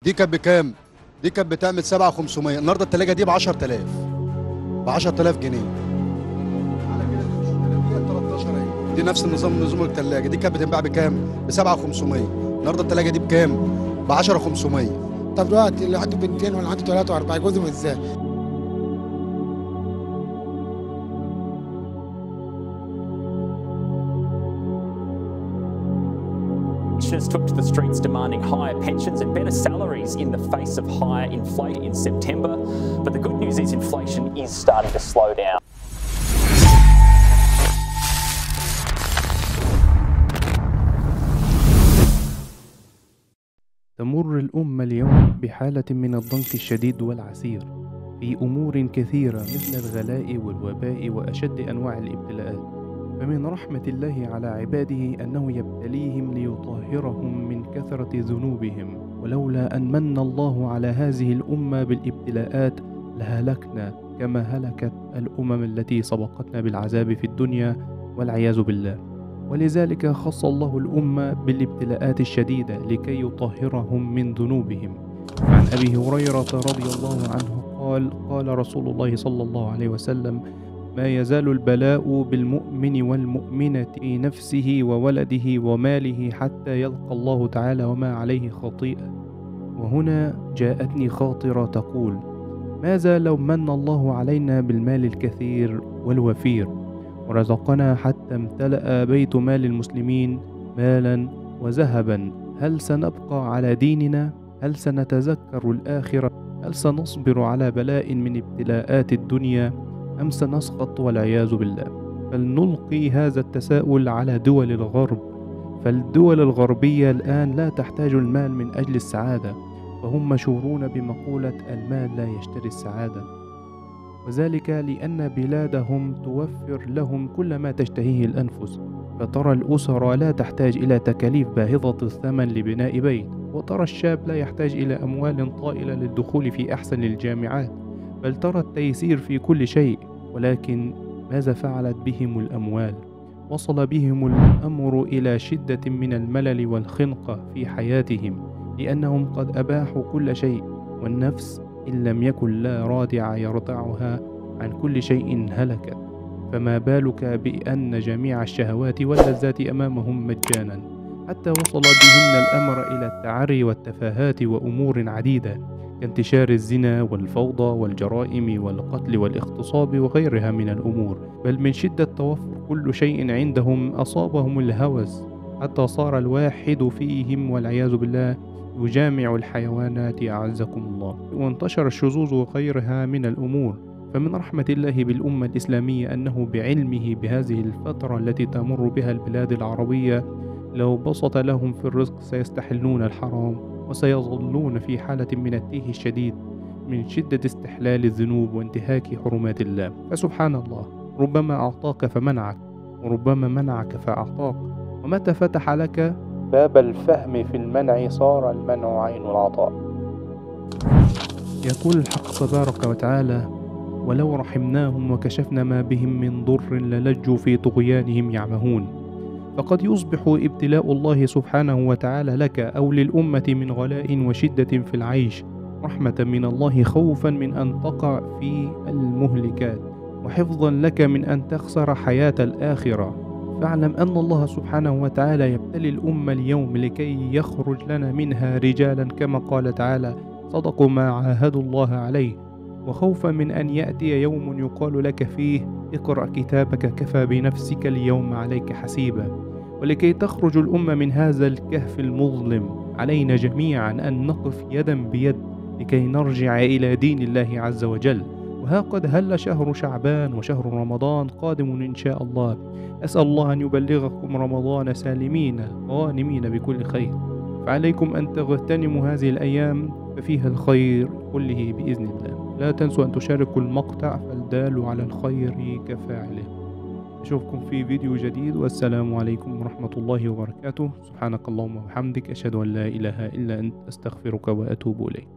دي كانت بكام؟ دي كانت بتعمل 7500، النهارده التلاجة دي ب 10000، ب 10000 جنيه. على كده دي 13 اهي، دي نفس النظام، نظام التلاجة دي كانت بتنباع بكام؟ ب 7500، النهارده التلاجة دي بكام؟ ب 10500. طب دلوقتي اللي عنده بنتين واللي عنده ثلاثة وأربعة جوزهم ازاي؟ Pensioners took to the streets demanding higher pensions and better salaries in the face of higher inflation in September. But the good news is inflation is starting to slow down. تمر الأمة اليوم بحالة من الضنك الشديد والعسير في أمور كثيرة مثل الغلاء والوباء وأشد أنواع الابتلاءات. فمن رحمة الله على عباده أنه يبتليهم ليطهرهم من كثرة ذنوبهم، ولولا أن من الله على هذه الأمة بالابتلاءات لهلكنا كما هلكت الأمم التي سبقتنا بالعذاب في الدنيا والعياذ بالله. ولذلك خص الله الأمة بالابتلاءات الشديدة لكي يطهرهم من ذنوبهم. عن أبي هريرة رضي الله عنه قال رسول الله صلى الله عليه وسلم: ما يزال البلاء بالمؤمن والمؤمنة في نفسه وولده وماله حتى يلقى الله تعالى وما عليه خطيئة. وهنا جاءتني خاطرة تقول: ماذا لو من الله علينا بالمال الكثير والوفير ورزقنا حتى امتلأ بيت مال المسلمين مالا وذهبا؟ هل سنبقى على ديننا؟ هل سنتذكر الآخرة؟ هل سنصبر على بلاء من ابتلاءات الدنيا أم سنسقط والعياذ بالله؟ فلنلقي هذا التساؤل على دول الغرب، فالدول الغربية الآن لا تحتاج المال من أجل السعادة، فهم مشهورون بمقولة المال لا يشتري السعادة، وذلك لأن بلادهم توفر لهم كل ما تشتهيه الأنفس. فترى الأسر لا تحتاج إلى تكاليف باهظة الثمن لبناء بيت، وترى الشاب لا يحتاج إلى أموال طائلة للدخول في أحسن الجامعات، بل ترى التيسير في كل شيء. ولكن ماذا فعلت بهم الأموال؟ وصل بهم الأمر إلى شدة من الملل والخنقة في حياتهم، لأنهم قد أباحوا كل شيء، والنفس إن لم يكن لا رادع يرضعها عن كل شيء هلكت، فما بالك بأن جميع الشهوات واللذات أمامهم مجانا، حتى وصل بهن الأمر إلى التعري والتفاهات وأمور عديدة كانتشار الزنا والفوضى والجرائم والقتل والاغتصاب وغيرها من الأمور. بل من شدة توفر كل شيء عندهم أصابهم الهوس، حتى صار الواحد فيهم والعياذ بالله يجامع الحيوانات أعزكم الله، وانتشر الشذوذ وغيرها من الأمور. فمن رحمة الله بالأمة الإسلامية أنه بعلمه بهذه الفترة التي تمر بها البلاد العربية لو بسط لهم في الرزق سيستحلون الحرام، وسيظلون في حالة من التيه الشديد من شدة استحلال الذنوب وانتهاك حرمات الله. فسبحان الله، ربما أعطاك فمنعك، وربما منعك فأعطاك، ومتى فتح لك باب الفهم في المنع صار المنع عين العطاء. يقول الحق تبارك وتعالى: ولو رحمناهم وكشفنا ما بهم من ضر للجوا في طغيانهم يعمهون. فقد يصبح ابتلاء الله سبحانه وتعالى لك أو للأمة من غلاء وشدة في العيش رحمة من الله، خوفا من أن تقع في المهلكات، وحفظا لك من أن تخسر حياة الآخرة. فاعلم أن الله سبحانه وتعالى يبتلي الأمة اليوم لكي يخرج لنا منها رجالا، كما قال تعالى: صدقوا ما عاهدوا الله عليه، وخوفا من أن يأتي يوم يقال لك فيه: اقرأ كتابك كفى بنفسك اليوم عليك حسيبا. ولكي تخرج الأمة من هذا الكهف المظلم علينا جميعا أن نقف يدا بيد لكي نرجع إلى دين الله عز وجل. وها قد هل شهر شعبان وشهر رمضان قادم إن شاء الله. أسأل الله أن يبلغكم رمضان سالمين غانمين بكل خير، فعليكم أن تغتنموا هذه الأيام ففيها الخير كله بإذن الله. لا تنسوا أن تشاركوا المقطع، فالدال على الخير كفاعله. أشوفكم في فيديو جديد، والسلام عليكم ورحمة الله وبركاته. سبحانك اللهم وبحمدك، أشهد أن لا إله إلا أنت، أستغفرك وأتوب إليك.